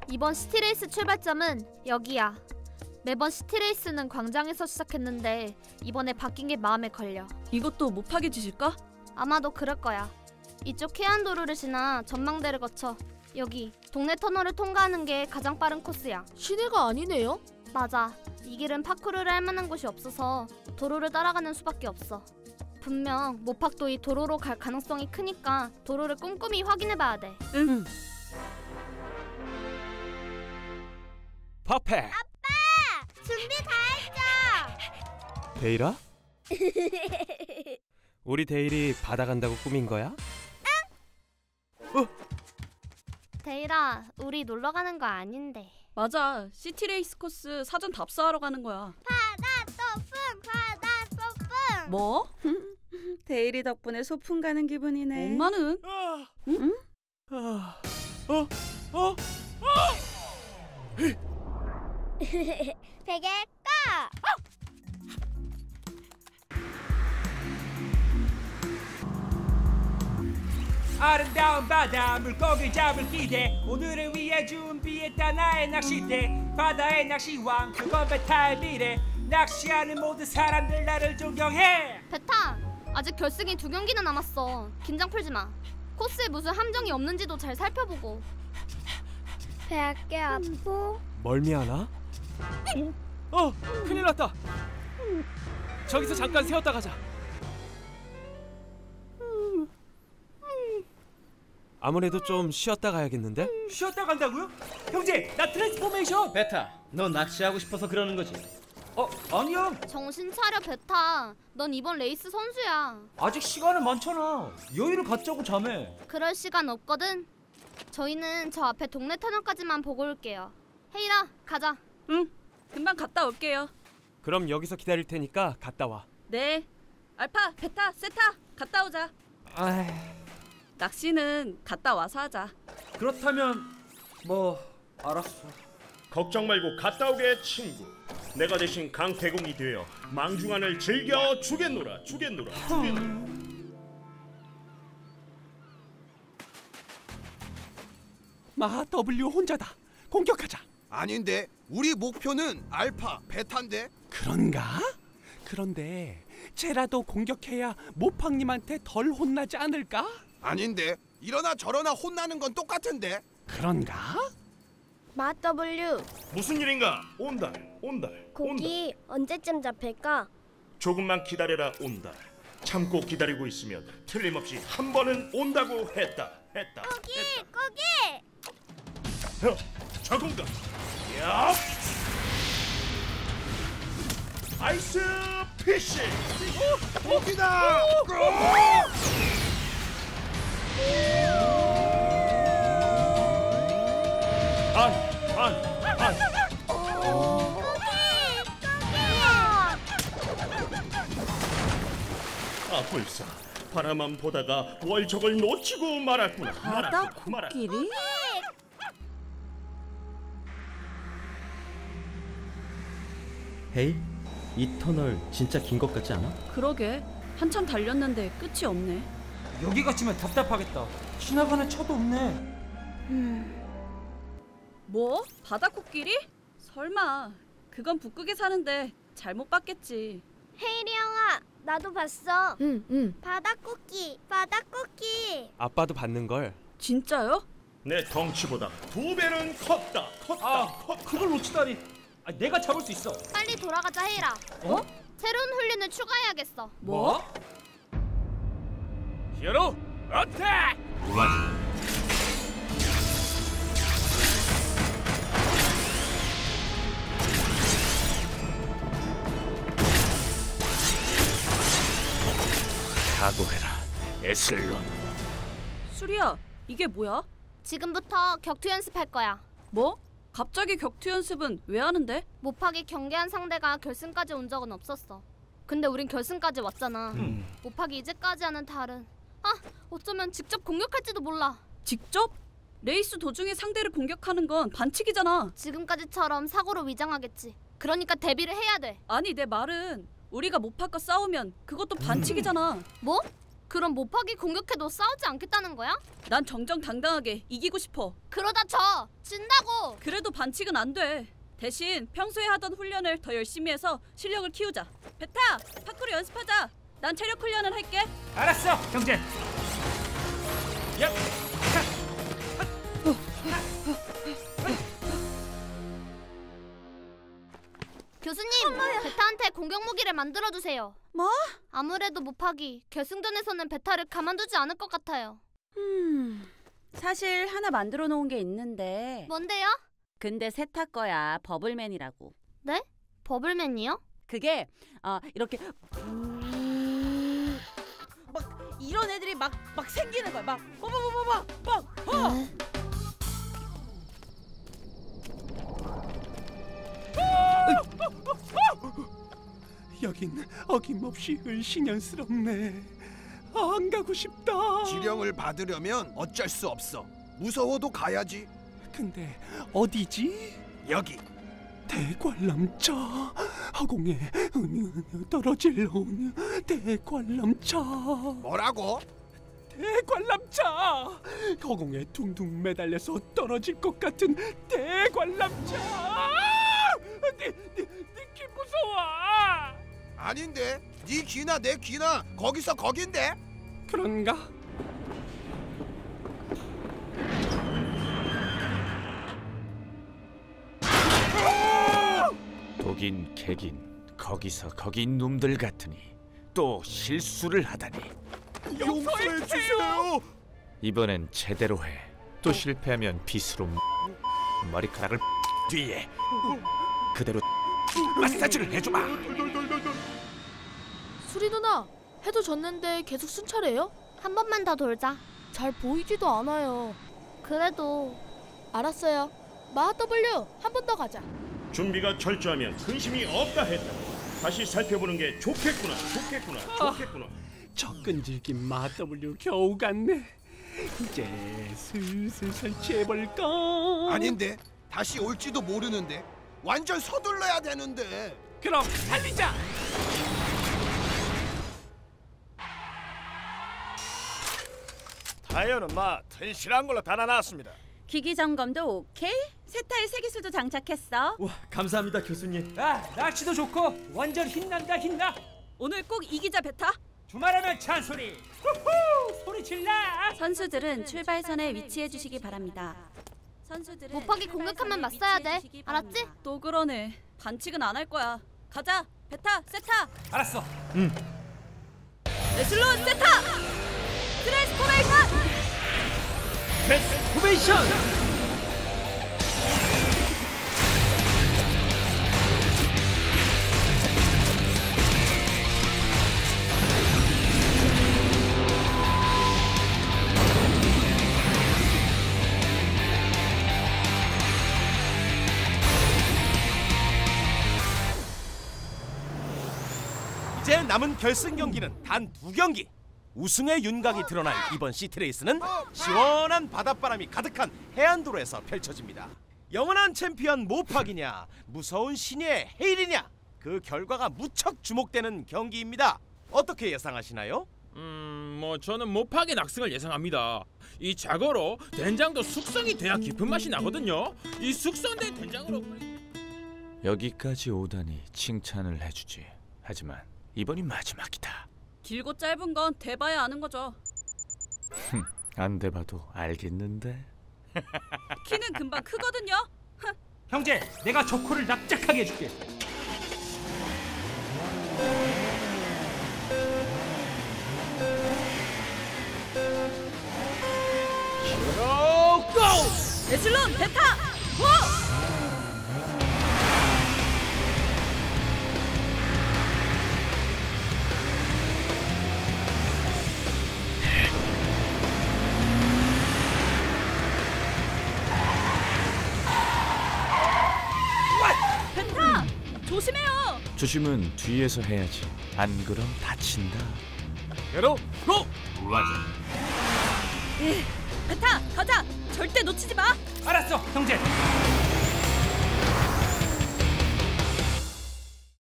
이번 시티레이스 출발점은 여기야. 매번 시티레이스는 광장에서 시작했는데 이번에 바뀐 게 마음에 걸려. 이것도 못하게 지실까? 아마도 그럴 거야. 이쪽 해안도로를 지나 전망대를 거쳐 여기 동네 터널을 통과하는 게 가장 빠른 코스야. 시내가 아니네요? 맞아. 이 길은 파쿠르를 할 만한 곳이 없어서 도로를 따라가는 수밖에 없어. 분명 모팍도 이 도로로 갈 가능성이 크니까 도로를 꼼꼼히 확인해봐야 돼. 응. 퍼펙트! 아빠! 준비 다 했죠? 데일아? 우리 데일이 바다 간다고 꾸민 거야? 응! 데일아, 우리 놀러 가는 거 아닌데. 맞아. 시티레이스 코스 사전 답사하러 가는 거야. 바다 소풍! 바다 소풍! 뭐? 데일이 덕분에 소풍 가는 기분이네. 엄마는? 응? 베개 꺼! 아름다운 바다 물고기 잡을 기대 오늘을 위해 준비했다 나의 낚싯대 바다의 낚시왕 그건 배탈비래 낚시하는 모든 사람들 나를 존경해. 베타! 아직 결승이 2경기나 남았어. 긴장 풀지 마. 코스에 무슨 함정이 없는지도 잘 살펴보고. 배할게 아프? 멀미하나? 큰일 났다. 저기서 잠깐 세웠다 가자. 아무래도 좀 쉬었다 가야겠는데? 쉬었다 간다고요? 형제 나 트랜스포메이션. 베타, 너 낚시하고 싶어서 그러는 거지? 아니야. 정신 차려 베타. 넌 이번 레이스 선수야. 아직 시간은 많잖아. 여유를 갖자고 자매. 그럴 시간 없거든. 저희는 저 앞에 동네 터널까지만 보고 올게요. 헤이라 가자. 응. 금방 갔다 올게요. 그럼 여기서 기다릴 테니까 갔다 와. 네. 알파, 베타, 세타 갔다 오자. 낚시는 갔다 와서 하자. 그렇다면 뭐 알았어. 걱정 말고 갔다 오게 친구. 내가 대신 강태공이 되어 망중안을 즐겨 주겠노라. 마 W 혼자다. 공격하자. 아닌데 우리 목표는 알파 베타인데. 그런가? 그런데 쟤라도 공격해야 모팡님한테 덜 혼나지 않을까? 아닌데 이러나 저러나 혼나는 건 똑같은데. 그런가? 마 W 무슨 일인가? 온달. 고기 언제쯤 잡힐까? 조금만 기다려라 온달. 참고 기다리고 있으면 틀림없이 한 번은 온다고 했다. 고기! 자공다. 야! 아이스 피쉬. 고기다. 안. 불사. 바라만 보다가 월척을 놓치고 말았구나. 바다 코끼리? 헤이, 이 터널 진짜 긴 것 같지 않아? 그러게. 한참 달렸는데 끝이 없네. 여기 갇히면 답답하겠다. 지나가는 차도 없네. 뭐? 바다 코끼리? 설마. 그건 북극에 사는데 잘못 봤겠지. 헤이리 형아, 나도 봤어. 응. 바다꽃기. 아빠도 받는 걸. 진짜요? 내 덩치보다 2배는 컸다. 그걸 놓치다니. 내가 잡을 수 있어. 빨리 돌아가자 헤이라. 새로운 훈련을 추가해야겠어. 뭐? 히어로 어택! 각오해라, 에슬론. 수리야, 이게 뭐야? 지금부터 격투 연습할 거야. 뭐? 갑자기 격투 연습은 왜 하는데? 모팍이 경기한 상대가 결승까지 온 적은 없었어. 근데 우린 결승까지 왔잖아. 모팍이 이제까지 하는 탈은 어쩌면 직접 공격할지도 몰라. 직접? 레이스 도중에 상대를 공격하는 건 반칙이잖아. 지금까지처럼 사고로 위장하겠지. 그러니까 대비를 해야 돼. 아니 내 말은 우리가 모팍과 싸우면 그것도 반칙이잖아. 뭐? 그럼 모파기 공격해도 싸우지 않겠다는 거야? 난 정정당당하게 이기고 싶어. 그러다 져! 진다고! 그래도 반칙은 안 돼. 대신 평소에 하던 훈련을 더 열심히 해서 실력을 키우자. 베타! 파쿠르 연습하자. 난 체력 훈련을 할게. 알았어, 경제. 야, 교수님, 베타한테 공격 무기를 만들어주세요. 뭐? 아무래도 모파기 결승전에서는 베타를 가만두지 않을 것 같아요. 사실 하나 만들어 놓은 게 있는데. 뭔데요? 근데 세타 거야. 버블맨이라고. 네? 버블맨이요? 그게 이렇게 막 이런 애들이 막 생기는 거야. 막 여긴 어김없이 을신연스럽네. 안 가고 싶다. 지령을 받으려면 어쩔 수 없어. 무서워도 가야지. 근데 어디지? 여기. 대관람차. 허공에 떨어질러온 대관람차. 뭐라고? 대관람차. 허공에 둥둥 매달려서 떨어질 것 같은 대관람차. 니키 무서워. 아닌데. 네 귀나 내 귀나 거기서 거긴데. 그런가? 독인 개긴 거기서 거긴 놈들 같으니 또 실수를 하다니. 용서해 주세요. 이번엔 제대로 해. 또 실패하면 빗으로 머리카락을 뒤에 그대로 마사지를 해주마. 수리 누나, 해도 졌는데 계속 순찰해요? 한 번만 더 돌자. 잘 보이지도 않아요. 그래도 알았어요. 마하 W 한 번 더 가자. 준비가 철저하면 근심이 없다 했다. 다시 살펴보는 게 좋겠구나. 저 끈질긴 마 W 겨우 갔네. 이제 슬슬 설치해볼까? 아닌데. 다시 올지도 모르는데. 완전 서둘러야 되는데. 그럼 달리자. 타이어는 튼실한 걸로 달아놨습니다. 기기 점검도 오케이. 세타의 세기술도 장착했어. 와, 감사합니다 교수님. 날씨도 좋고 완전 힘난다 힘나. 오늘 꼭 이기자 베타. 주말하면 찬소리. 후후, 소리 질러. 선수들은 출발선에 위치해 주시기 바랍니다. 모파기 공격하면 맞서야 돼. 알았지? 또 그러네. 반칙은 안 할 거야. 가자. 베타, 세타. 알았어. 레슬론 세타. 트랜스포메이션. 트랜스포메이션. 이제 남은 결승 경기는 단 2경기. 우승의 윤곽이 드러날 이번 시트레이스는 시원한 바닷바람이 가득한 해안도로에서 펼쳐집니다. 영원한 챔피언 모파기냐, 무서운 신의 헤일이냐, 그 결과가 무척 주목되는 경기입니다. 어떻게 예상하시나요? 저는 모파기 낙승을 예상합니다. 이 자고로 된장도 숙성이 돼야 깊은 맛이 나거든요. 이 숙성된 된장으로. 여기까지 오다니 칭찬을 해주지. 하지만 이번이 마지막이다. 길고 짧은 건 대봐야 아는 거죠. 안 돼봐도 알겠는데. 키는 금방 크거든요. 형제, 내가 조코를 납작하게 해줄게. 고! 레슬론 베타! 고! 조심해요. 조심은 뒤에서 해야지. 안 그럼 다친다. 여로 고! 베타 가자. 절대 놓치지 마. 알았어, 형제.